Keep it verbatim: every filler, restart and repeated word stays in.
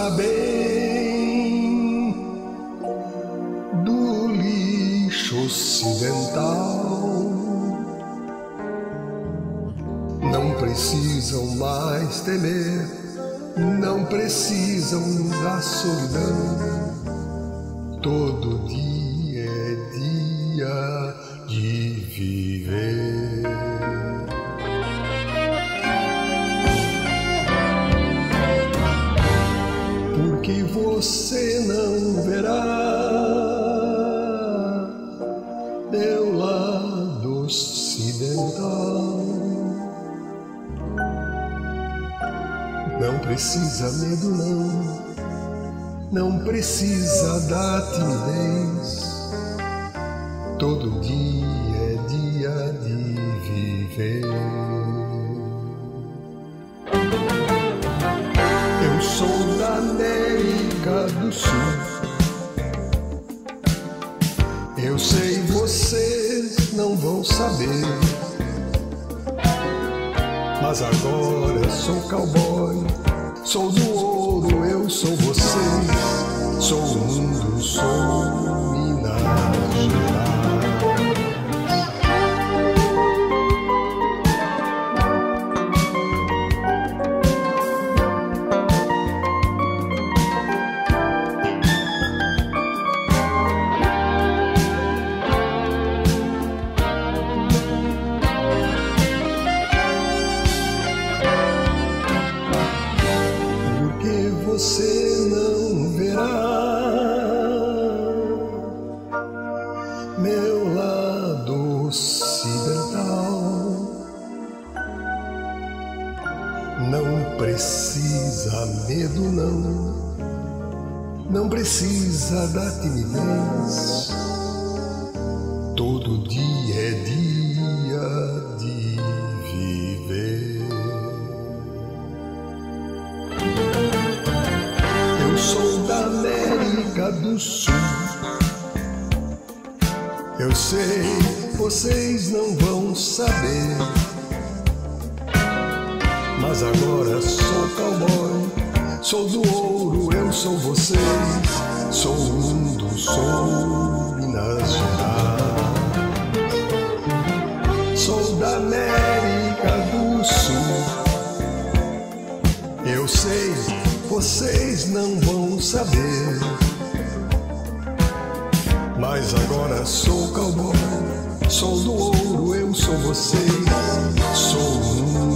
sabem do lixo ocidental. Não precisam mais temer, não precisam da solidão. Todo dia é dia de viver. Porque você não verá meu lado ocidental. Não precisa medo não, não precisa da timidez. Todo dia é dia de viver. Eu sou da América do Sul. Eu sei, vocês não vão saber, mas agora sou cowboy, sou do ouro, eu sou vocês, sou o mundo, sou Minas Gerais. Você não verá meu lado ocidental. Não precisa medo não, não precisa da timidez. Todo dia é dia de viver. Eu sou da América do Sul. Eu sei, vocês não vão saber, mas agora sou cowboy, sou do ouro, eu sou vocês, sou o mundo, sou Minas Gerais. Sou da América do Sul. Eu sei, vocês não vão saber, mas agora sou cowboy, sou do ouro, eu sou vocês, sou um